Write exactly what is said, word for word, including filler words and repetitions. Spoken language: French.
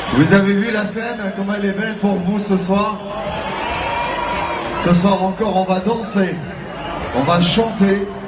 Vous avez vu la scène, comme elle est belle pour vous ce soir? Ce soir encore, on va danser, on va chanter.